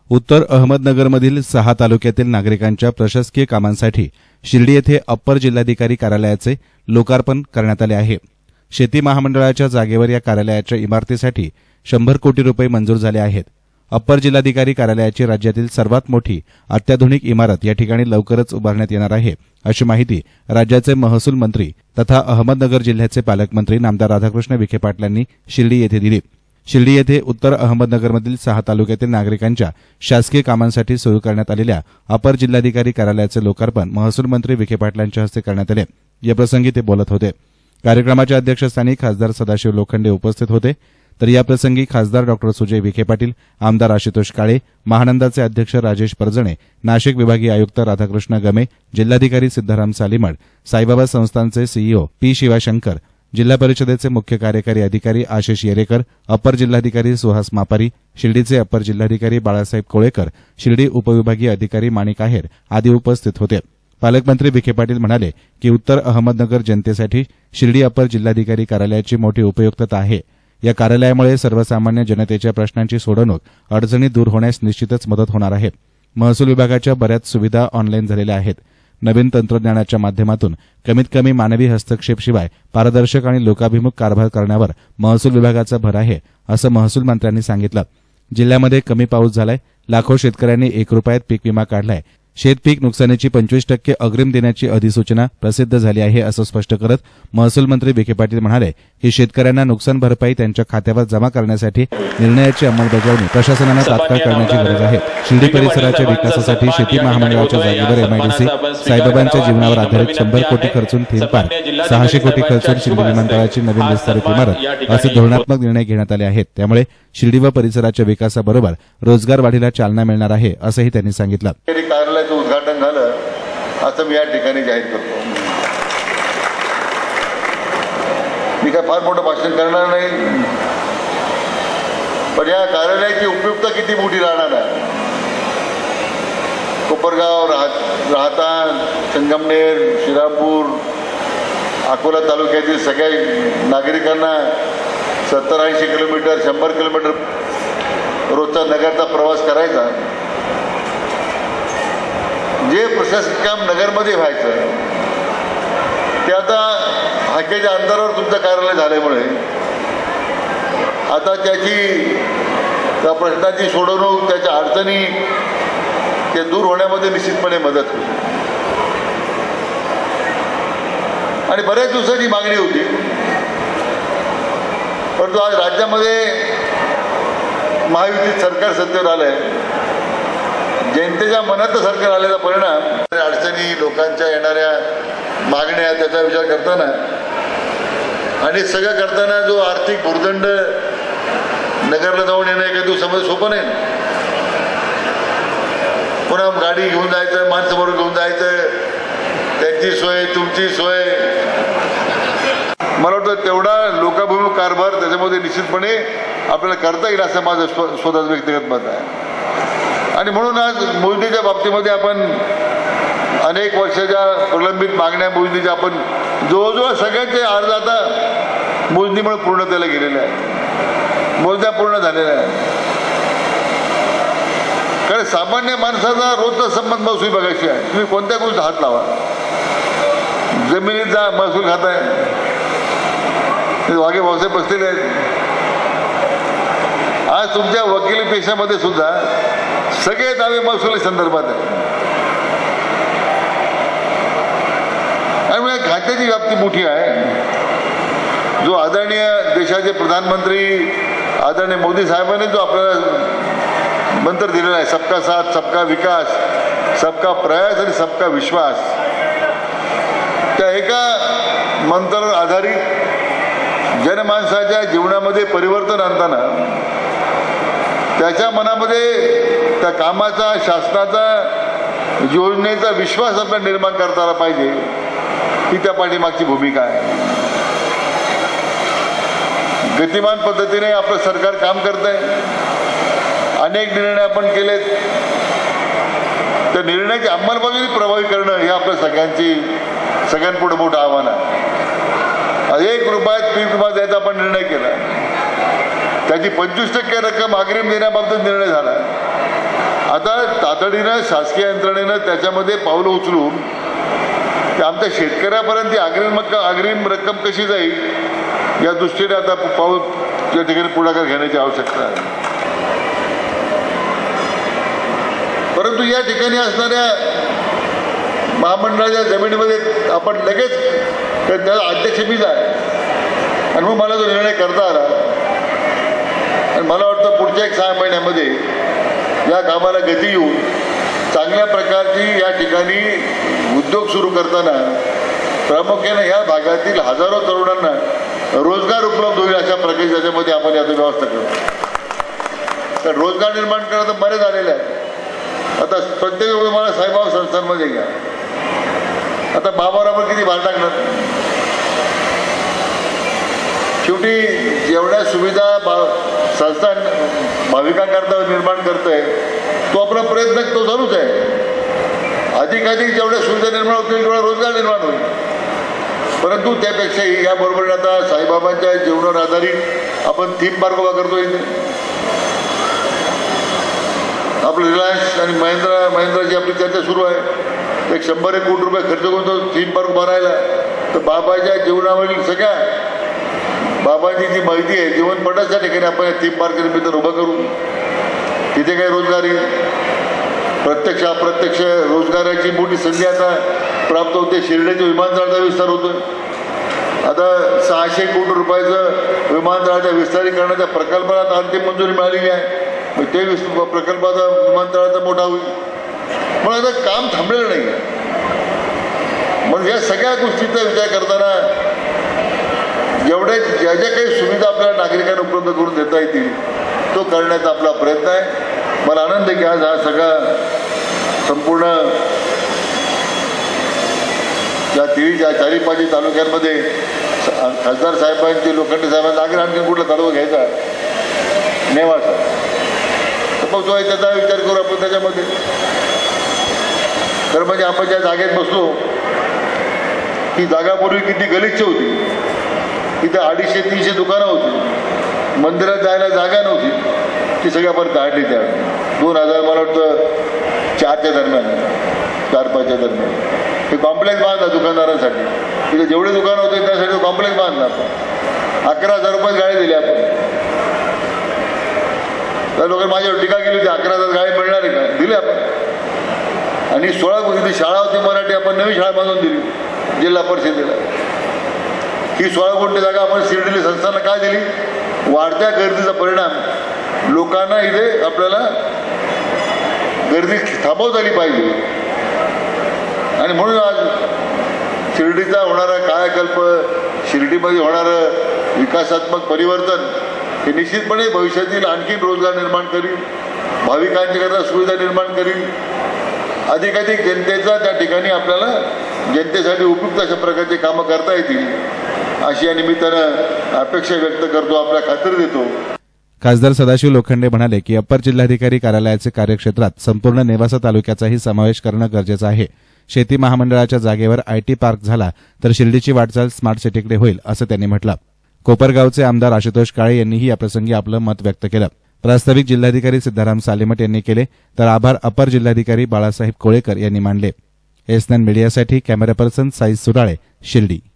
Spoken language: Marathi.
उत्तर अहमदनगरमधील 6 तालुक्यातील नागरिकांच्या प्रशासकीय कामांसाठी शिर्डी येथे अप्पर जिल्हाधिकारी कार्यालयाचे लोकार्पण करण्यात आले आहे। शेती महामंडळाच्या जागेवर या कार्यालयाच्या इमारतीसाठी 100 कोटी रुपये मंजूर झाले आहेत। अप्पर जिल्हाधिकारी कार्यालयाची राज्यातील सर्वात मोठी अत्याधुनिक इमारत या ठिकाणी लवकरच उभारण्यात येणार आहे, अशी माहिती राज्याचे महसूल मंत्री तथा अहमदनगर जिल्ह्याचे पालकमंत्री नामदार राधाकृष्ण विखे पाटील यांनी शिर्डी येथे दिली। शिर्डी येथे उत्तर अहमदनगरमधील 6 तालुक्यातील नागरिकांच्या शासकीय कामांसाठी सुरू करण्यात आलेल्या अपर जिल्हाधिकारी कार्यालयाचे लोकार्पण महसूल मंत्री विखे पाटील यांच्या हस्ते करण्यात आले। याप्रसंगी ते बोलत होते। कार्यक्रमाच्या अध्यक्षस्थानी खासदार सदाशिव लोखंडे उपस्थित होते, तर याप्रसंगी खासदार डॉ सुजय विखे पाटील, आमदार आशुतोष काळे, महानंदाचे अध्यक्ष राजेश परजणे, नाशिक विभागीय आयुक्त राधाकृष्ण गमे, जिल्हाधिकारी सिद्धाराम सालीमड, साईबाबा संस्थानचे सीईओ पी शिवाशंकर, जिल्हा परिषदेचे मुख्य कार्यकारी अधिकारी आशिष येरेकर, अपर जिल्हाधिकारी सुहास मापारी, शिर्डीचे अपर जिल्हाधिकारी बाळासाहेब कोळेकर, शिर्डी उपविभागीय अधिकारी माणिक आहेर आदी उपस्थित होते। पालकमंत्री विखे पाटील म्हणाले की उत्तर अहमदनगर जनतेसाठी शिर्डी अपर जिल्हाधिकारी कार्यालयाची मोठी उपयुक्तता आहे। या कार्यालयामुळे सर्वसामान्य जनतेच्या प्रश्नांची सोडवणूक, अडचणी दूर होण्यास निश्चितच मदत होणार आहे। महसूल विभागाच्या बऱ्याच सुविधा ऑनलाईन झालेल्या आहेत। नवीन तंत्रज्ञानाच्या माध्यमातून कमीत कमी मानवी हस्तक्षेपशिवाय पारदर्शक आणि लोकाभिमुख कारभार करण्यावर महसूल विभागाचा भर आहे, असं महसूल मंत्र्यांनी सांगितलं। जिल्ह्यामध्ये कमी पाऊस झालाय, लाखो शेतकऱ्यांनी 1 रुपयात पीक विमा काढलाय। शेतपीक नुकसानीची 25% अग्रिम देण्याची अधिसूचना प्रसिद्ध झाली आहे, असं स्पष्ट करत महसूल मंत्री विखे पाटील म्हणाले की शेतकऱ्यांना नुकसान भरपाई त्यांच्या खात्यावर जमा करण्यासाठी निर्णयाची अंमलबजावणी प्रशासनानं तात्काळ करण्याची गरज आहे। शिर्डी परिसराच्या विकासासाठी शेती महामंडळाच्या जागेवर एमआयडीसी, साईबाबांच्या जीवनावर आधारित 100 कोटी खर्चून थीम पार्क, 600 कोटी खर्चून शिर्डी विमानतळाची नवीन विस्तारित इमारत असे धोरणात्मक निर्णय घेण्यात आले आहेत। त्यामुळे शिर्डी व परिसराच्या विकासाबरोबर रोजगार वाढीला चालना मिळणार आहे, असंही त्यांनी सांगितलं। कार्यालयाचं उद्घाटन झालं असं मी या ठिकाणी जाहीर करतो। मी काय फार मोठं भाषण करणार नाही, पण या कार्यालयाची उपयुक्तता किती मोठी राहणार आहे। कोपरगाव, राहता, संगमनेर, श्रीरामपूर, अकोला तालुक्यातील सगळ्या नागरिकांना 70-80 किलोमीटर, 100 किलोमीटर रोजचा नगरचा प्रवास करायचा। जे प्रशासकीय काम नगरमध्ये व्हायचं ते आता हाकेच्या अंतरावर तुमचं कार्यालय झाल्यामुळे आता त्या प्रश्नाची सोडवणूक, त्याच्या अडचणी ते दूर होण्यामध्ये निश्चितपणे मदत होईल। आणि बऱ्याच दिवसांची मागणी होती, परंतु आज राज्यामध्ये महायुतीत सरकार सत्तेवर आलंय। जनतेच्या मनात सरकार आलेला परिणाम, अडचणी, लोकांच्या येणाऱ्या मागण्या त्याचा विचार करताना आणि सगळं करताना जो आर्थिक भुर्दंड नगरला जाऊन येणं एका दिवसामध्ये सोपं नाही। पुन्हा गाडी घेऊन जायचं, माणसं बरोबर घेऊन जायचं, त्यांची सोय, तुमची सोय। मला वाटतं तेवढा लोकाभिमुख कारभार त्याच्यामध्ये निश्चितपणे आपल्याला करता येईल असं माझं स्वतःच व्यक्तिगत मत आहे। आणि म्हणून आज मोजणीच्या बाबतीमध्ये आपण अनेक वर्षाच्या प्रलंबित मागण्या मोजणीच्या आपण जवळजवळ सगळ्यांचे अर्ज आता मोजणीमुळे पूर्णतेला गेलेले आहेत, मोजण्या पूर्ण झालेल्या आहेत। कारण सामान्य माणसाचा रोजचा संबंध महसूल बघायची आहे। तुम्ही कोणत्या गोष्टी हात लावा, जमिनीत जा, महसूल खाताय, वाघे भाऊसाहेब बसलेले आहेत। आज तुमच्या वकिली पेशामध्ये सुद्धा सगळे दावे महसुली संदर्भात आहेत। त्यामुळे खात्याची व्याप्ती मोठी आहे। जो आदरणीय देशाचे प्रधानमंत्री आदरणीय मोदी साहेबांनी जो आपल्याला मंत्र दिलेला आहे, सबका साथ, सबका विकास, सबका प्रयास आणि सबका विश्वास, त्या एका मंत्रावर आधारित जनमानसाच्या जीवनामध्ये परिवर्तन आणताना त्याच्या मनामध्ये त्या कामाचा, शासनाचा, योजनेचा विश्वास आपल्याला निर्माण करता आला पाहिजे, ही त्या पाठीमागची भूमिका आहे। गतिमान पद्धतीने आपलं सरकार काम करतंय। अनेक निर्णय आपण केलेत, त्या निर्णयाची अंमलबजावणी प्रभावी करणं हे आपल्या सगळ्यांपुढे मोठं आव्हान आहे। 1 रुपयात पीक विमा द्यायचा आपण निर्णय केला, त्याची 25% रक्कम अग्रिम देण्याबाबत निर्णय झाला। तातडीनं शासकीय यंत्रणेनं त्याच्यामध्ये पावलं उचलून की आमच्या शेतकऱ्यापर्यंत ती अग्रिम रक्कम कशी जाईल या दृष्टीने आता पाऊल त्या ठिकाणी पुढाकार घेण्याची आवश्यकता आहे. परंतु या ठिकाणी असणाऱ्या महामंडळाच्या जमिनीमध्ये आपण लगेच त्याला अध्यक्ष मीच आहे आणि मग मला तो निर्णय करता आला आणि मला वाटतं पुढच्या 6 महिन्यामध्ये या कामाला गती येऊन चांगल्या प्रकारची या ठिकाणी उद्योग सुरू करताना प्रामुख्याने या भागातील हजारो तरुणांना रोजगार उपलब्ध होईल अशा प्रकारे त्याच्यामध्ये आपण याची व्यवस्था करतो. तर रोजगार निर्माण करणं तर बरेच झालेले आहे. आता प्रत्येक तुम्हाला साईबाबा संस्थांमध्ये घ्या, आता बाबारावर किती भार टाकणार. शेवटी जेवढ्या सुविधा संस्थान भाविकांकरता निर्माण करतोय तो आपला प्रयत्न तो चालूच आहे. अधिकाधिक जेवढ्या सुविधा निर्माण होतील तेवढा रोजगार निर्माण होईल. परंतु त्यापेक्षाही याबरोबर आता साईबाबांच्या जीवनावर आधारित आपण थीम पार्क उभा करतो. इथे आपलं रिलायन्स आणि महिंद्राची आपली चर्चा सुरू आहे. 100 कोटी रुपये खर्च करून तो थीम पार्क भरायला. तर बाबाच्या जीवनावरील सगळ्या बाबांची जी माहिती आहे जीवनपटाच्या ठिकाणी आपण थीम पार्क निमित्त उभं करू. तिथे काही रोजगारी प्रत्यक्ष अप्रत्यक्ष रोजगाराची मोठी संधी आता प्राप्त होते. शिर्डीच्या विमानतळाचा विस्तार होतोय. आता 600 कोटी रुपयाचं विमानतळाच्या विस्तारीकरणाच्या प्रकल्पाला अंतिम मंजुरी मिळालेली आहे. मग ते प्रकल्पाचा विमानतळाचा मोठा होईल. पण आता काम थांबलेलं नाही आहे. मग या सगळ्या गोष्टीचा विचार करताना ज्या ज्या काही सुविधा आपल्याला नागरिकांना उपलब्ध करून देता येतील तो करण्याचा आपला प्रयत्न आहे. मला आनंद आहे की आज हा सगळा संपूर्ण या 4-5 तालुक्यांमध्ये खासदार साहेबांचे लोखंडे साहेबांचा आणखी कुठला तालुका घ्यायचा नेवासा तर मग तो त्याचा विचार करू आपण त्याच्यामध्ये. खरं म्हणजे आपण ज्या जागेत बसलो ही जागा पूर्वी किती गलिच्छ होती. तिथे 250-300 दुकानं होती. मंदिरात जायला जागा नव्हती. ती सगळी आपण काढली. त्या 2000 मला वाटतं 4च्या दरम्यान 4-5च्या दरम्यान हे कॉम्प्लेक्स बांधला दुकानदारांसाठी. तिथे जेवढे दुकान होते त्यासाठी तो कॉम्प्लेक्स बांधला आपण. 11,000 रुपये गाळे दिले आपण. त्या लोकांनी माझ्यावर टीका केली होती 11,000 गाळे मिळणार आहे का. दिले आपण. आणि 16 कोटी शाळा होती मराठी आपण नवी शाळा बांधून दिली जिल्हा परिषदेला. ही 16 कोटी जागा आपण शिर्डी संस्थांना काय दिली. वाढत्या गर्दीचा परिणाम लोकांना इथे आपल्याला गर्दी थांबवता आली पाहिजे आणि म्हणून आज शिर्डीचा होणारा कायाकल्प शिर्डीमध्ये होणारं विकासात्मक परिवर्तन हे निश्चितपणे भविष्यातील आणखी रोजगार निर्माण करील. भाविकांच्याकरता सुविधा निर्माण करील. अधिकाधिक जनतेचा त्या ठिकाणी आपल्याला जनतेसाठी उपयुक्त अशा प्रकारचे कामं करता येतील अशी या निमित्तानं अपेक्षा व्यक्त करतो. आपल्या खात्री देतो. खासदार सदाशिव लोखंडे म्हणाले की अप्पर जिल्हाधिकारी कार्यालयाचे कार्यक्षेत्रात संपूर्ण नेवासा तालुक्याचाही समावेश करणं गरजेचं आहे. शेती महामंडळाच्या जागेवर आयटी पार्क झाला तर शिर्डीची वाटचाल स्मार्ट सिटीकडे होईल असं त्यांनी म्हटलं. कोपरगावचे आमदार आशुतोष काळे यांनीही याप्रसंगी आपलं मत व्यक्त केलं. प्रास्ताविक जिल्हाधिकारी सिद्धाराम सालेमठ यांनी केले तर आभार अपर जिल्हाधिकारी बाळासाहेब कोळेकर यांनी मानले. एसएन मीडियासाठी कॅमेरा पर्सन साईज सुराळे, शिर्डी.